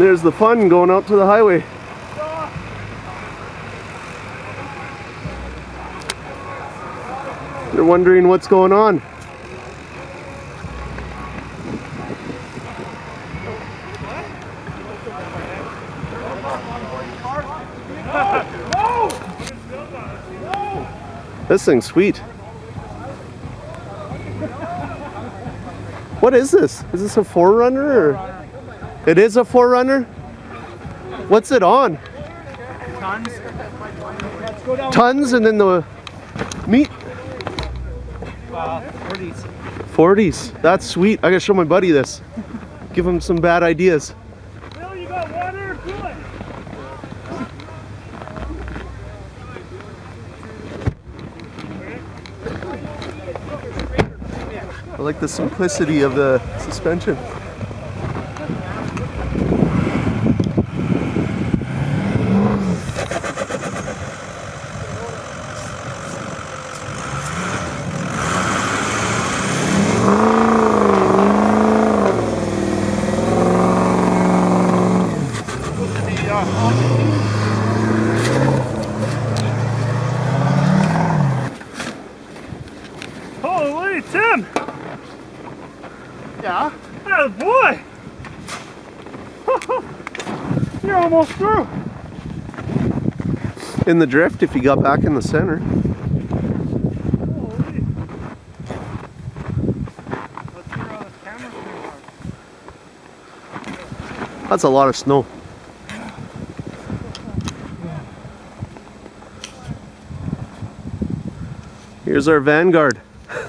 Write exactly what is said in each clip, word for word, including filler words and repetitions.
there's the fun going out to the highway. They're wondering what's going on. This thing's sweet. What is this? Is this a four runner? Or? It is a four runner? What's it on? Tons. Tons and then the meat? Uh, forties. forties. That's sweet. I gotta show my buddy this. Give him some bad ideas. Bill, you got water? Good. I like the simplicity of the suspension. Holy Tim! Yeah? Oh boy! You're almost through. In the drift if you got back in the center. Holy. Let's see how this camera's doing. That's a lot of snow. Here's our Vanguard.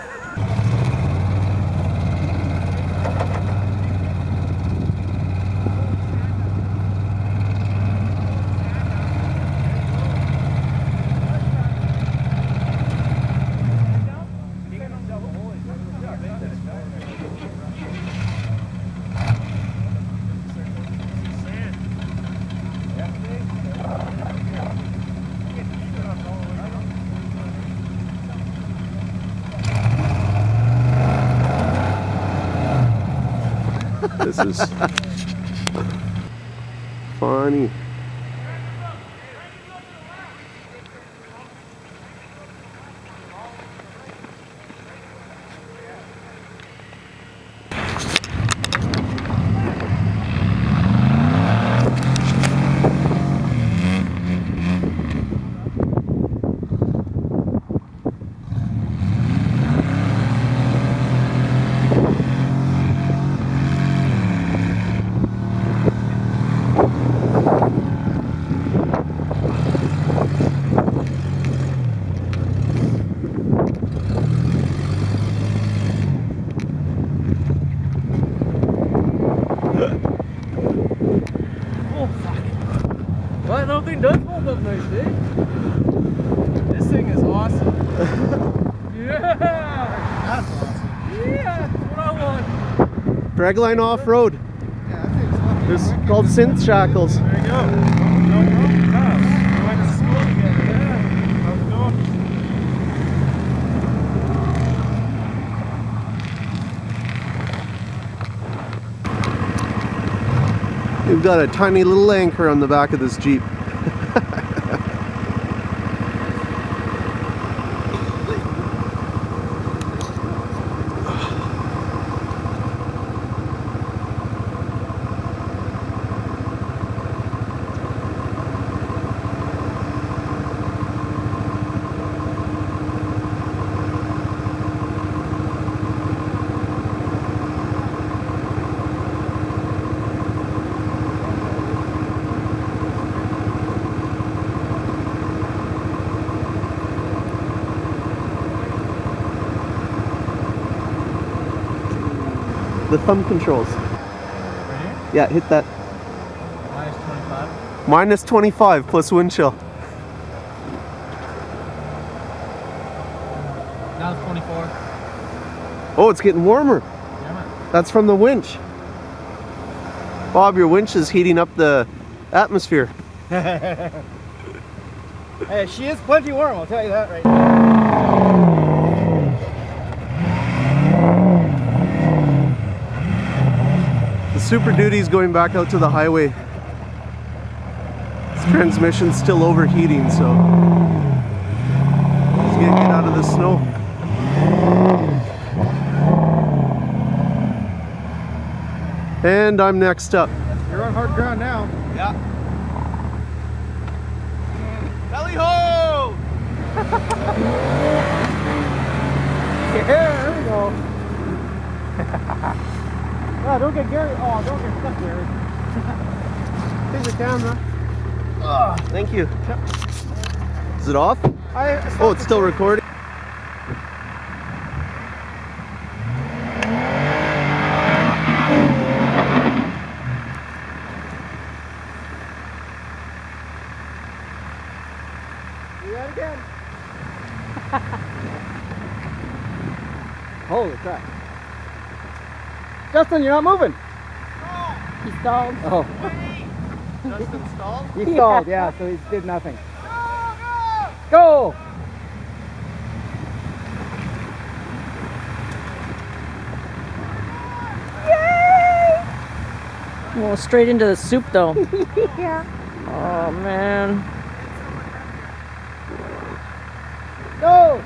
This is funny. Well, that thing does hold up nice, eh? This thing is awesome. Yeah! That's awesome. Yeah, that's what I want. Dragline Off-Road. Yeah, that thing's fucking It's wicked. called synth shackles. There you go. No, no, no. We went to school together. Yeah. How's it going? We've got a tiny little anchor on the back of this Jeep. The thumb controls. Right here? Yeah, hit that. Minus twenty-five. Minus twenty-five plus wind chill. Now it's twenty-four. Oh, it's getting warmer. Yeah, man. That's from the winch. Bob, your winch is heating up the atmosphere. Hey, she is plenty warm, I'll tell you that right now. The Super Duty's going back out to the highway. His transmission's still overheating, so he's gonna get out of the snow. And I'm next up. You're on hard ground now. Yeah. Belly ho! Yeah, there we go. Oh, don't get Gary. Oh, don't get stuck, Gary. Here's the camera. Oh, thank you. Yep. Is it off? I Oh, it's still recording. Do that again. Holy crap. Justin, you're not moving. No. He stalled. Oh. Wait. Justin stalled? He stalled, yeah, so he did nothing. Go, go. Go! Yay! Well, straight into the soup though. Yeah. Oh man. Go!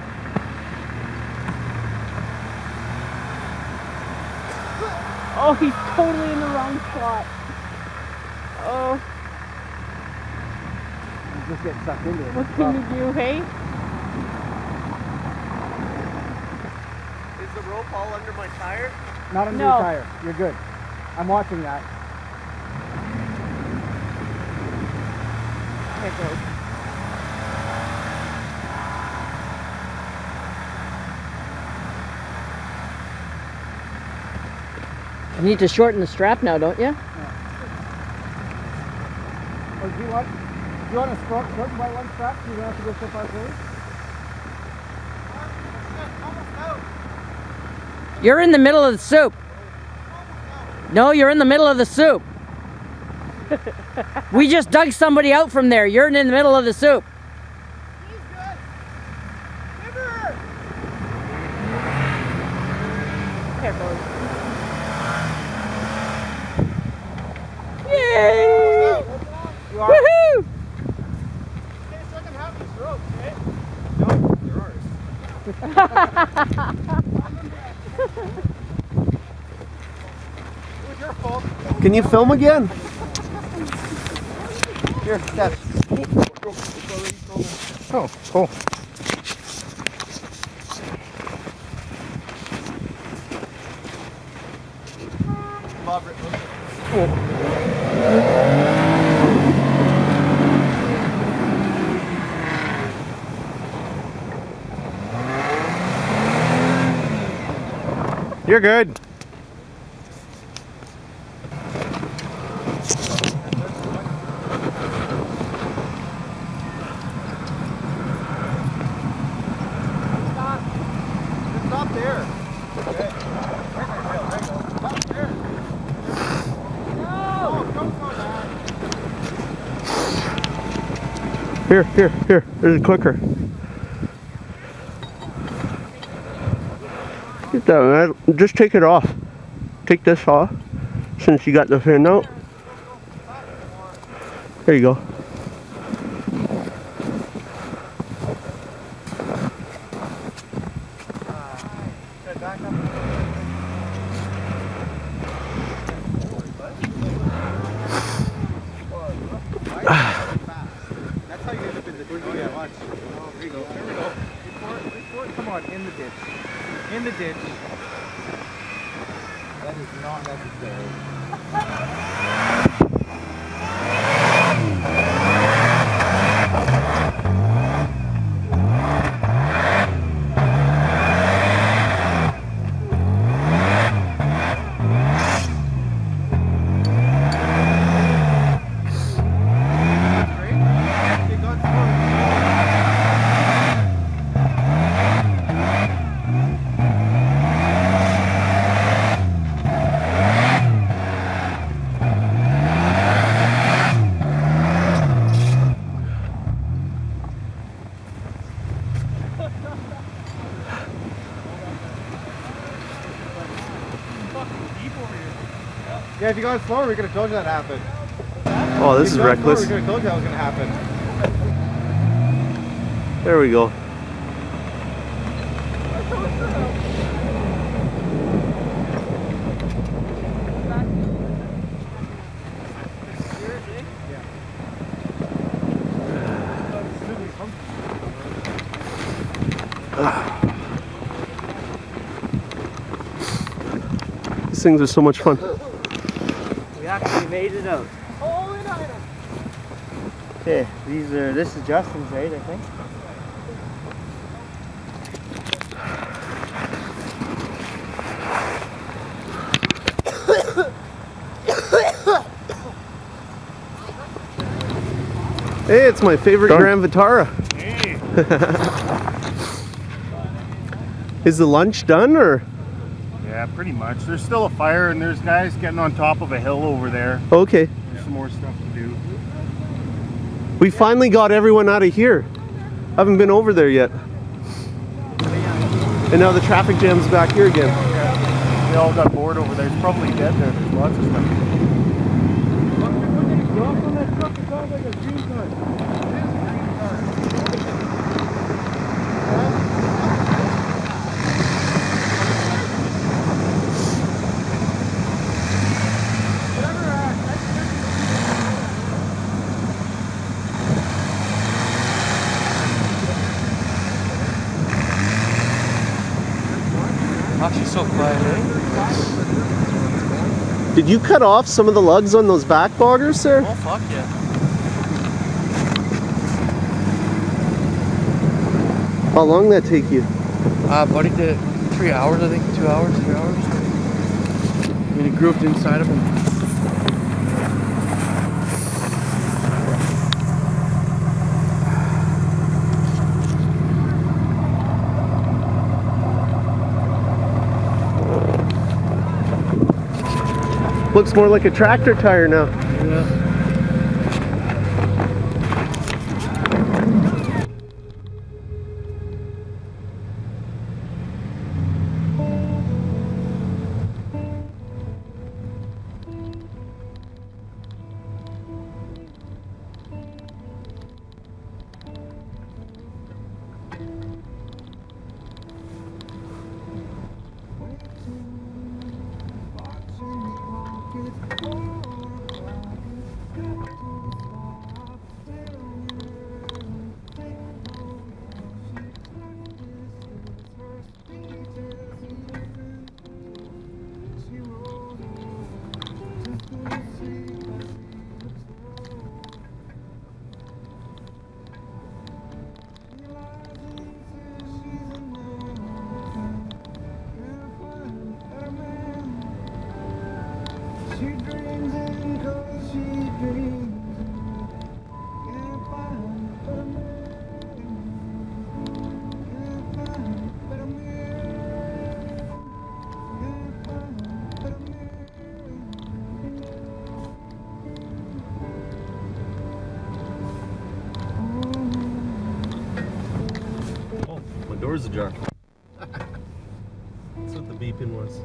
Oh, he's totally in the wrong spot. Oh, You just get sucked into it. what can you do, hey? Is the rope all under my tire? Not under No. your tire. You're good. I'm watching that. There it goes. You need to shorten the strap now, don't you? Or do you want, do you want to short, shorten by one strap so you don't have to go so far through? You're in the middle of the soup. No, you're in the middle of the soup. We just dug somebody out from there. You're in the middle of the soup. He's good. Give her! Careful. Yay! You are. Woohoo! Okay, so I can have these ropes, right? No, they're ours. It was your fault. Can you film again? Here, Dad. Oh, cool. You're good. Stop there. Okay. Stop there. No, don't go back. Here, here, here. There's a clicker. Get that, man. Just take it off. Take this off, since you got the fin out. There you go. That's how you end up in the ditch. Oh, yeah, watch. Oh, there you go. There we go. Report, report. Come on, in the ditch. In the ditch. That is not necessary. if you got slower, we could have told you that happened. Oh, this is reckless. We could have told you that was going to happen. There we go. These things are so much fun. We actually made it out. Okay, these are, this is Justin's, right, I think? Hey, it's my favorite Done. Grand Vitara. Hey. Is the lunch done or? Yeah, pretty much. There's still a fire and there's guys getting on top of a hill over there. Okay. There's some more stuff to do. We finally got everyone out of here. Haven't been over there yet. And now the traffic jam's back here again. Yeah. They all got bored over there. It's probably dead there. There's lots of stuff. Actually, so quiet, eh? Did you cut off some of the lugs on those back boggers there? Oh, fuck yeah. How long did that take you? Uh, buddy did three hours, I think. Two hours, three hours. And he grouped inside of him. Looks more like a tractor tire now. Yeah. Door's ajar. That's what the beeping was.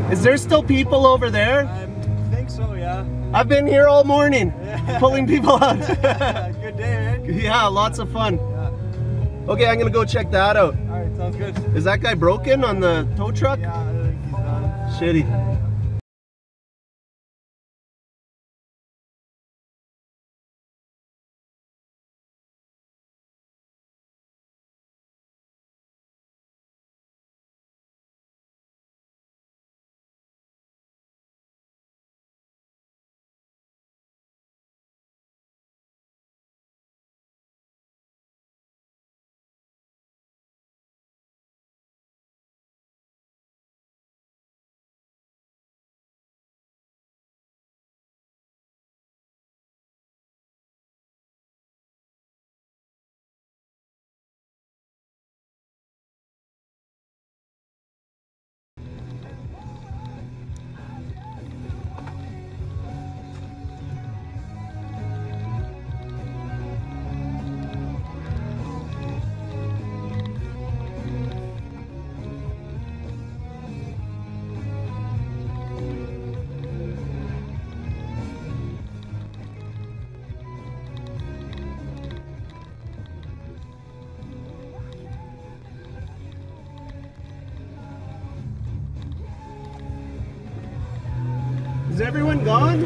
Is there still people over there? I think so, yeah. I've been here all morning, Yeah. pulling people out. Good day, eh? Yeah, lots of fun. Yeah. Okay, I'm gonna go check that out. Alright, sounds good. Is that guy broken on the tow truck? Yeah, I think he's done. Shitty. Is everyone gone?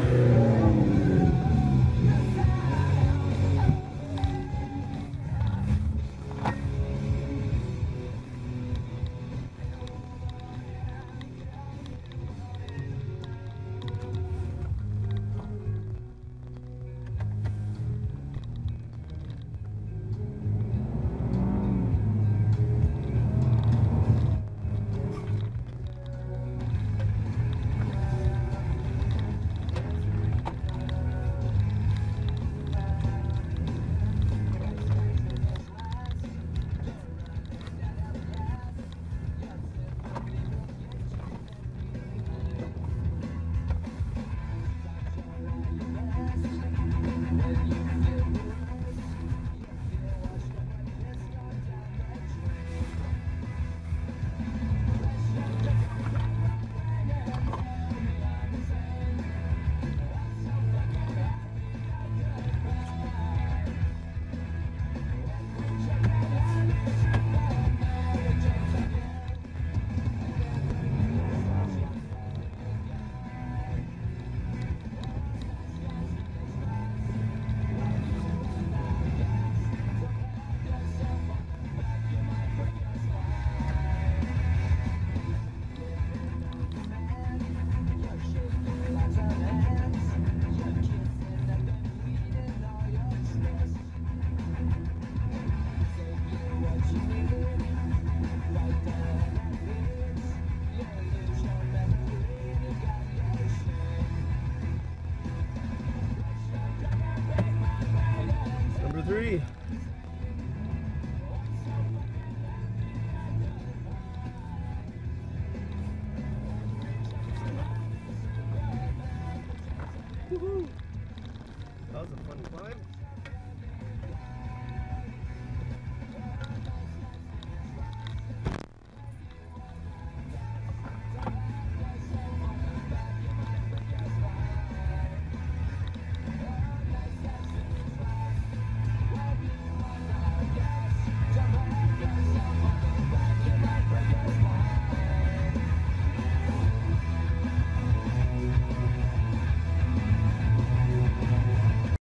Number three. Woohoo! That was a fun climb.